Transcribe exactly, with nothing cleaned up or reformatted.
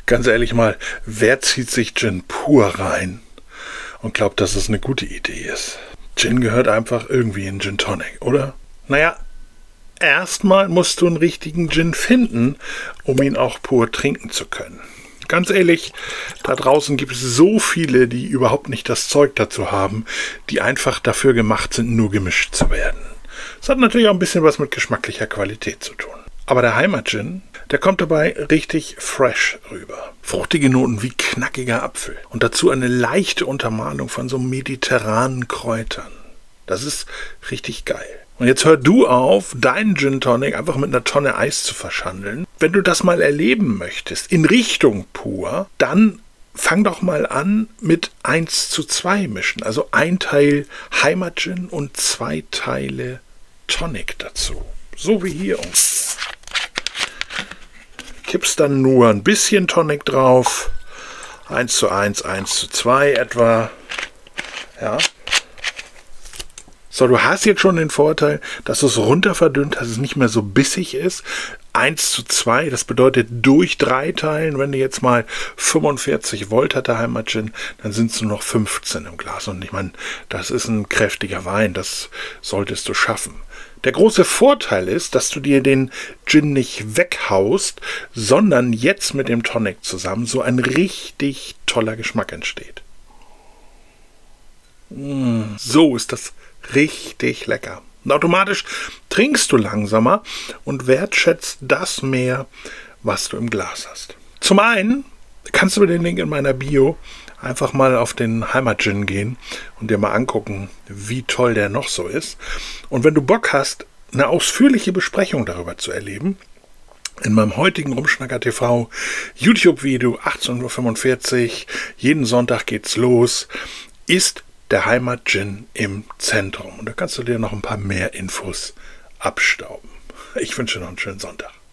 Ganz ehrlich mal, wer zieht sich Gin pur rein und glaubt, dass es eine gute Idee ist? Gin gehört einfach irgendwie in Gin Tonic, oder? Naja, erstmal musst du einen richtigen Gin finden, um ihn auch pur trinken zu können. Ganz ehrlich, da draußen gibt es so viele, die überhaupt nicht das Zeug dazu haben, die einfach dafür gemacht sind, nur gemischt zu werden. Das hat natürlich auch ein bisschen was mit geschmacklicher Qualität zu tun. Aber der Heimat-Gin, der kommt dabei richtig fresh rüber. Fruchtige Noten wie knackiger Apfel. Und dazu eine leichte Untermalung von so mediterranen Kräutern. Das ist richtig geil. Und jetzt hör du auf, deinen Gin Tonic einfach mit einer Tonne Eis zu verschandeln. Wenn du das mal erleben möchtest, in Richtung pur, dann fang doch mal an mit eins zu zwei mischen. Also ein Teil Heimat-Gin und zwei Teile Tonic dazu. So wie hier ungefähr. Kippst dann nur ein bisschen Tonic drauf. eins zu eins, eins zu zwei etwa. Ja. So, du hast jetzt schon den Vorteil, dass du es runter verdünnt, dass es nicht mehr so bissig ist. eins zu zwei, das bedeutet durch drei teilen. Wenn du jetzt mal fünfundvierzig Volt hat der Heimat-Gin, dann sind es nur noch fünfzehn im Glas. Und ich meine, das ist ein kräftiger Wein, das solltest du schaffen. Der große Vorteil ist, dass du dir den Gin nicht weghaust, sondern jetzt mit dem Tonic zusammen so ein richtig toller Geschmack entsteht. Mm, so ist das richtig lecker. Und automatisch trinkst du langsamer und wertschätzt das mehr, was du im Glas hast. Zum einen kannst du mit dem Link in meiner Bio einfach mal auf den Heimat-Gin gehen und dir mal angucken, wie toll der noch so ist. Und wenn du Bock hast, eine ausführliche Besprechung darüber zu erleben, in meinem heutigen Rumschnacker T V YouTube-Video achtzehn Uhr fünfundvierzig, jeden Sonntag geht's los, ist der Heimat-Gin im Zentrum. Und da kannst du dir noch ein paar mehr Infos abstauben. Ich wünsche noch einen schönen Sonntag.